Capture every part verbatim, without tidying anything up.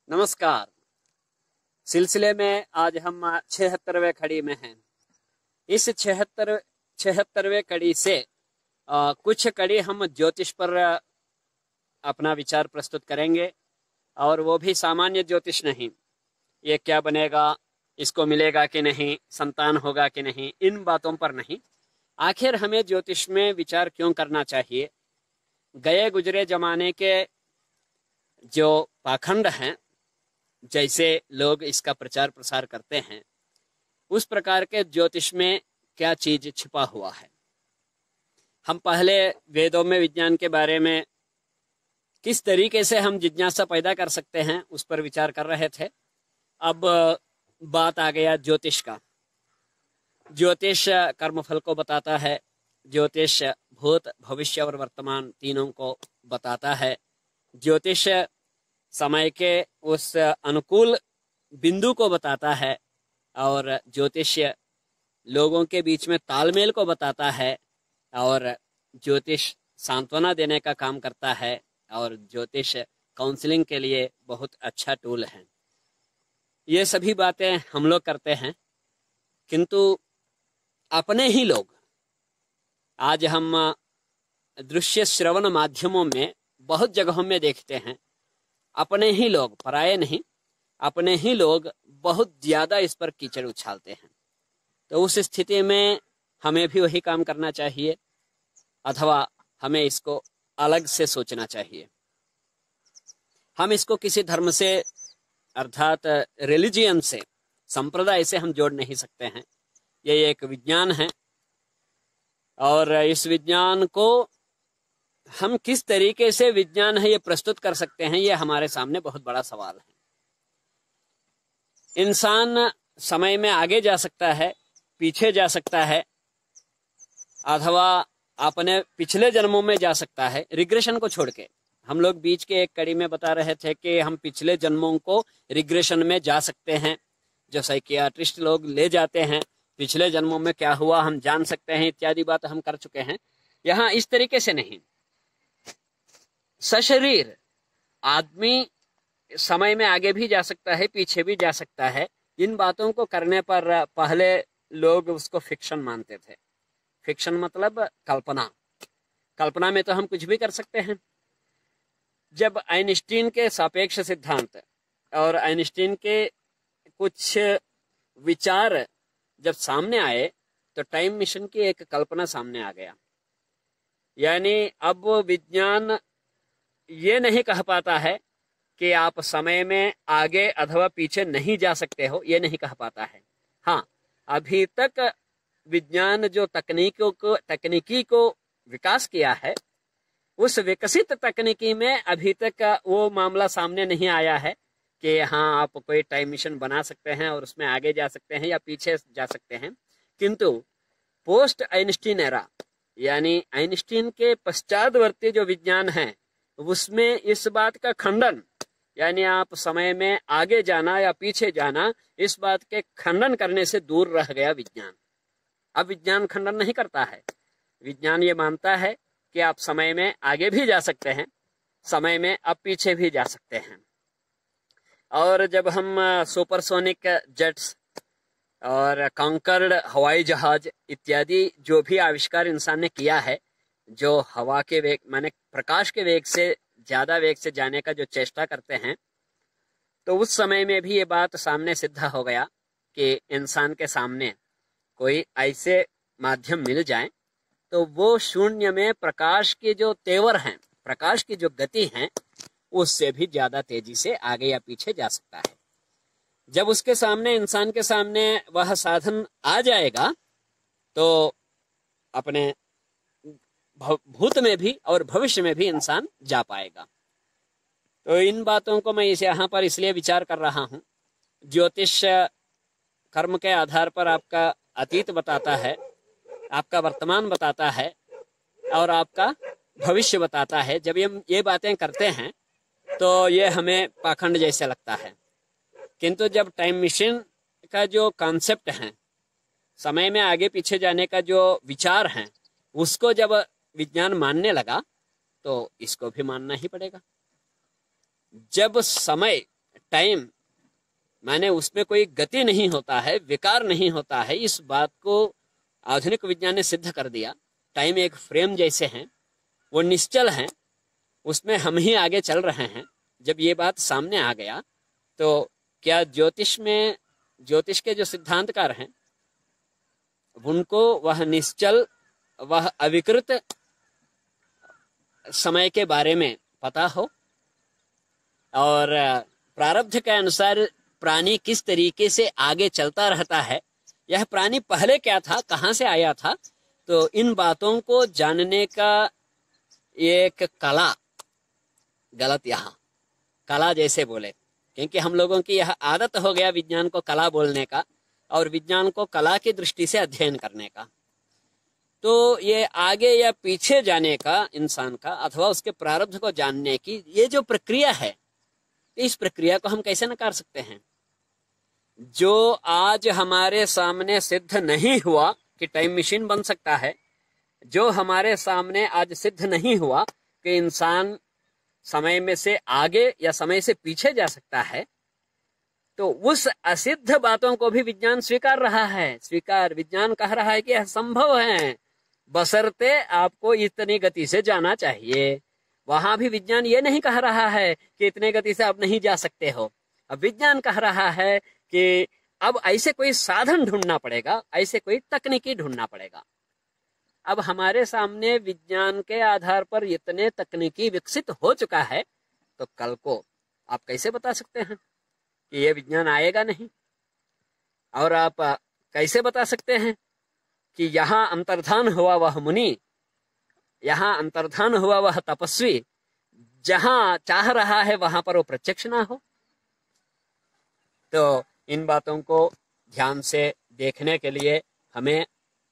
नमस्कार। सिलसिले में आज हम छिहत्तरवें कड़ी में हैं। इस छिहत्तर छिहत्तरवें कड़ी से आ, कुछ कड़ी हम ज्योतिष पर अपना विचार प्रस्तुत करेंगे, और वो भी सामान्य ज्योतिष नहीं। ये क्या बनेगा, इसको मिलेगा कि नहीं, संतान होगा कि नहीं, इन बातों पर नहीं। आखिर हमें ज्योतिष में विचार क्यों करना चाहिए। गए गुजरे जमाने के जो पाखंड हैं, जैसे लोग इसका प्रचार प्रसार करते हैं, उस प्रकार के ज्योतिष में क्या चीज छिपा हुआ है। हम पहले वेदों में विज्ञान के बारे में किस तरीके से हम जिज्ञासा पैदा कर सकते हैं उस पर विचार कर रहे थे। अब बात आ गया ज्योतिष का। ज्योतिष कर्मफल को बताता है, ज्योतिष भूत भविष्य और वर्तमान तीनों को बताता है। ज्योतिष समय के उस अनुकूल बिंदु को बताता है, और ज्योतिष लोगों के बीच में तालमेल को बताता है, और ज्योतिष सांत्वना देने का काम करता है, और ज्योतिष काउंसलिंग के लिए बहुत अच्छा टूल है। ये सभी बातें हम लोग करते हैं, किंतु अपने ही लोग, आज हम दृश्य श्रवण माध्यमों में बहुत जगहों में देखते हैं, अपने ही लोग, पराये नहीं, अपने ही लोग बहुत ज्यादा इस पर कीचड़ उछालते हैं। तो उस स्थिति में हमें भी वही काम करना चाहिए, अथवा हमें इसको अलग से सोचना चाहिए। हम इसको किसी धर्म से, अर्थात रिलीजियन से, संप्रदाय से हम जोड़ नहीं सकते हैं। ये एक विज्ञान है, और इस विज्ञान को हम किस तरीके से विज्ञान है ये प्रस्तुत कर सकते हैं, ये हमारे सामने बहुत बड़ा सवाल है। इंसान समय में आगे जा सकता है, पीछे जा सकता है, अथवा अपने पिछले जन्मों में जा सकता है। रिग्रेशन को छोड़ के हम लोग बीच के एक कड़ी में बता रहे थे कि हम पिछले जन्मों को रिग्रेशन में जा सकते हैं, जो साइकियाट्रिस्ट लोग ले जाते हैं। पिछले जन्मों में क्या हुआ हम जान सकते हैं, इत्यादि बात हम कर चुके हैं। यहाँ इस तरीके से नहीं, सशरीर आदमी समय में आगे भी जा सकता है, पीछे भी जा सकता है। इन बातों को करने पर पहले लोग उसको फिक्शन मानते थे। फिक्शन मतलब कल्पना। कल्पना में तो हम कुछ भी कर सकते हैं। जब आइंस्टीन के सापेक्ष सिद्धांत और आइंस्टीन के कुछ विचार जब सामने आए, तो टाइम मिशन की एक कल्पना सामने आ गया। यानी अब विज्ञान ये नहीं कह पाता है कि आप समय में आगे अथवा पीछे नहीं जा सकते हो, ये नहीं कह पाता है। हाँ, अभी तक विज्ञान जो तकनीकों को तकनीकी को विकास किया है, उस विकसित तकनीकी में अभी तक वो मामला सामने नहीं आया है कि हाँ आप कोई टाइम मिशन बना सकते हैं और उसमें आगे जा सकते हैं या पीछे जा सकते हैं। किंतु पोस्ट आइंस्टीन एरा, यानी आइंस्टीन के पश्चातवर्ती जो विज्ञान है, उसमें इस बात का खंडन, यानी आप समय में आगे जाना या पीछे जाना, इस बात के खंडन करने से दूर रह गया विज्ञान। अब विज्ञान खंडन नहीं करता है। विज्ञान ये मानता है कि आप समय में आगे भी जा सकते हैं, समय में आप पीछे भी जा सकते हैं। और जब हम सुपरसोनिक जेट्स और कॉन्कर्ड हवाई जहाज इत्यादि जो भी आविष्कार इंसान ने किया है, जो हवा के वेग माने प्रकाश के वेग से ज्यादा वेग से जाने का जो चेष्टा करते हैं, तो उस समय में भी ये बात सामने सिद्ध हो गया कि इंसान के सामने कोई ऐसे माध्यम मिल जाए तो वो शून्य में प्रकाश के जो तेवर हैं, प्रकाश की जो गति है, उससे भी ज्यादा तेजी से आगे या पीछे जा सकता है। जब उसके सामने, इंसान के सामने वह साधन आ जाएगा, तो अपने भूत में भी और भविष्य में भी इंसान जा पाएगा। तो इन बातों को मैं इस यहाँ पर इसलिए विचार कर रहा हूँ। ज्योतिष कर्म के आधार पर आपका अतीत बताता है, आपका वर्तमान बताता है, और आपका भविष्य बताता है। जब ये ये बातें करते हैं तो ये हमें पाखंड जैसे लगता है। किंतु जब टाइम मशीन का जो कॉन्सेप्ट है, समय में आगे पीछे जाने का जो विचार है, उसको जब विज्ञान मानने लगा तो इसको भी मानना ही पड़ेगा। जब समय टाइम माने उसमें कोई गति नहीं होता है, विकार नहीं होता है, इस बात को आधुनिक विज्ञान ने सिद्ध कर दिया। टाइम एक फ्रेम जैसे हैं, वो निश्चल हैं, उसमें हम ही आगे चल रहे हैं। जब ये बात सामने आ गया तो क्या ज्योतिष में, ज्योतिष के जो सिद्धांतकार हैं उनको वह निश्चल, वह अविकृत समय के बारे में पता हो और प्रारब्ध के अनुसार प्राणी किस तरीके से आगे चलता रहता है, यह प्राणी पहले क्या था, कहाँ से आया था, तो इन बातों को जानने का एक कला, गलत यहाँ कला जैसे बोले, क्योंकि हम लोगों की यह आदत हो गया विज्ञान को कला बोलने का और विज्ञान को कला की दृष्टि से अध्ययन करने का। तो ये आगे या पीछे जाने का इंसान का अथवा उसके प्रारब्ध को जानने की ये जो प्रक्रिया है, इस प्रक्रिया को हम कैसे नकार सकते हैं? जो आज हमारे सामने सिद्ध नहीं हुआ कि टाइम मशीन बन सकता है, जो हमारे सामने आज सिद्ध नहीं हुआ कि इंसान समय में से आगे या समय से पीछे जा सकता है, तो उस असिद्ध बातों को भी विज्ञान स्वीकार रहा है। स्वीकार विज्ञान कह रहा है कि यह संभव है, बशर्ते आपको इतनी गति से जाना चाहिए। वहां भी विज्ञान ये नहीं कह रहा है कि इतने गति से आप नहीं जा सकते हो। अब विज्ञान कह रहा है कि अब ऐसे कोई साधन ढूंढना पड़ेगा, ऐसे कोई तकनीकी ढूंढना पड़ेगा। अब हमारे सामने विज्ञान के आधार पर इतने तकनीकी विकसित हो चुका है, तो कल को आप कैसे बता सकते हैं कि ये विज्ञान आएगा नहीं? और आप कैसे बता सकते हैं कि यहाँ अंतर्धान हुआ वह मुनि, यहाँ अंतर्धान हुआ वह तपस्वी, जहां चाह रहा है वहां पर वो प्रत्यक्ष ना हो? तो इन बातों को ध्यान से देखने के लिए हमें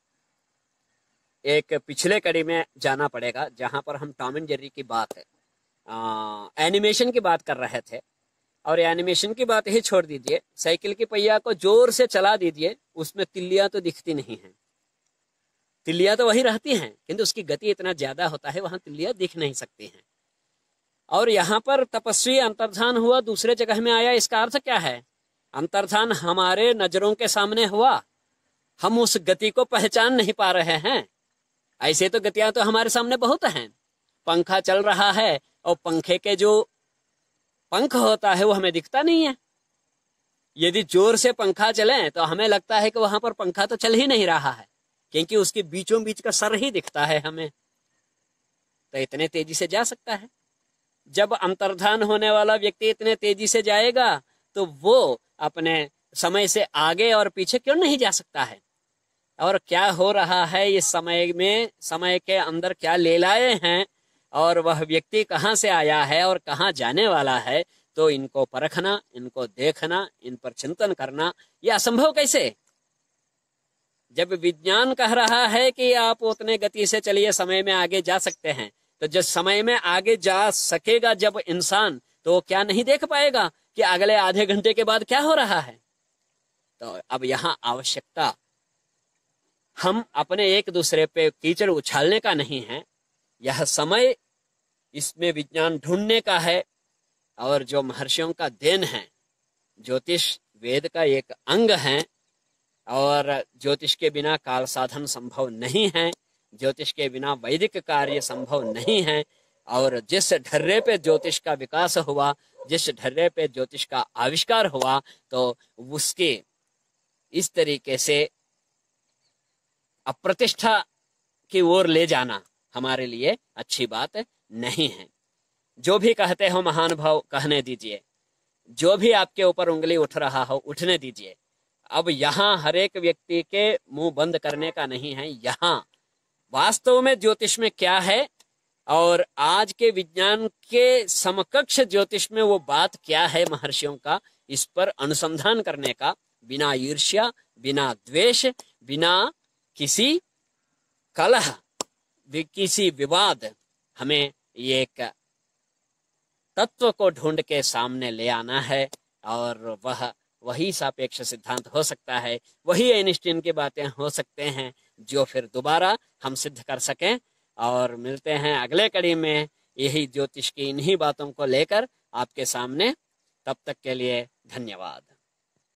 एक पिछले कड़ी में जाना पड़ेगा, जहां पर हम टॉम एंड जेरी की बात है, आ, एनिमेशन की बात कर रहे थे। और एनिमेशन की बात ही छोड़ दीजिए, साइकिल की पहिया को जोर से चला दीजिए, उसमें तिल्लियां तो दिखती नहीं हैं। तिल्लियां तो वही रहती हैं, किंतु उसकी गति इतना ज्यादा होता है, वहां तिल्लियां दिख नहीं सकती हैं। और यहाँ पर तपस्वी अंतर्धान हुआ, दूसरे जगह में आया, इसका अर्थ क्या है? अंतर्धान हमारे नजरों के सामने हुआ, हम उस गति को पहचान नहीं पा रहे हैं। ऐसे तो गतियां तो हमारे सामने बहुत हैं। पंखा चल रहा है और पंखे के जो पंख होता है वो हमें दिखता नहीं है। यदि जोर से पंखा चले तो हमें लगता है कि वहां पर पंखा तो चल ही नहीं रहा है, क्योंकि उसके बीचों बीच का सर ही दिखता है हमें। तो इतने तेजी से जा सकता है? जब अंतर्धान होने वाला व्यक्ति इतने तेजी से जाएगा तो वो अपने समय से आगे और पीछे क्यों नहीं जा सकता है? और क्या हो रहा है इस समय में, समय के अंदर क्या लीलाएं हैं, और वह व्यक्ति कहाँ से आया है और कहाँ जाने वाला है, तो इनको परखना, इनको देखना, इन पर चिंतन करना, यह असंभव कैसे? जब विज्ञान कह रहा है कि आप उतने गति से चलिए, समय में आगे जा सकते हैं, तो जब समय में आगे जा सकेगा जब इंसान, तो क्या नहीं देख पाएगा कि अगले आधे घंटे के बाद क्या हो रहा है? तो अब यहाँ आवश्यकता हम अपने एक दूसरे पे कीचड़ उछालने का नहीं है, यह समय इसमें विज्ञान ढूंढने का है। और जो महर्षियों का देन है, ज्योतिष वेद का एक अंग है, और ज्योतिष के बिना काल साधन संभव नहीं है, ज्योतिष के बिना वैदिक कार्य संभव नहीं है। और जिस ढर्रे पे ज्योतिष का विकास हुआ, जिस ढर्रे पे ज्योतिष का आविष्कार हुआ, तो उसके इस तरीके से अप्रतिष्ठा की ओर ले जाना हमारे लिए अच्छी बात नहीं है। जो भी कहते हो महान भाव कहने दीजिए, जो भी आपके ऊपर उंगली उठ रहा हो उठने दीजिए। अब यहाँ हर एक व्यक्ति के मुंह बंद करने का नहीं है। यहाँ वास्तव में ज्योतिष में क्या है और आज के विज्ञान के समकक्ष ज्योतिष में वो बात क्या है महर्षियों का, इस पर अनुसंधान करने का, बिना ईर्ष्या, बिना द्वेष, बिना किसी कलह, किसी विवाद, हमें ये एक तत्व को ढूंढ के सामने ले आना है। और वह वही सापेक्ष सिद्धांत हो सकता है, वही आइंस्टीन की बातें हो सकते हैं, जो फिर दोबारा हम सिद्ध कर सकें। और मिलते हैं अगले कड़ी में, यही ज्योतिष की इन्हीं बातों को लेकर आपके सामने। तब तक के लिए धन्यवाद।